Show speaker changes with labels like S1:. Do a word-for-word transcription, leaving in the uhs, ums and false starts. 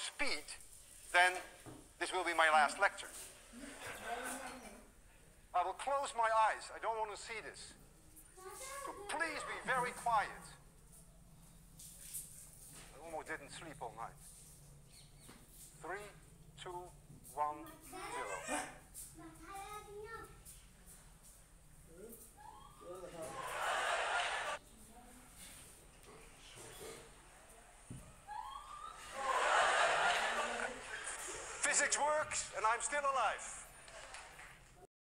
S1: speed, then this will be my last lecture. I will close my eyes. I don't want to see this. So please be very quiet. I almost didn't sleep all night. Three, two, one, zero. Physics works, and I'm still alive.